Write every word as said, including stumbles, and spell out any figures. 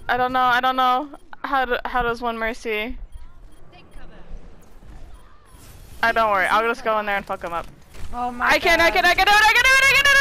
I don't know. I don't know. How do, how does one mercy? I don't worry. I'll just go in there and fuck him up. Oh my I can. God. I can. I can do it. I can do it. I can do it.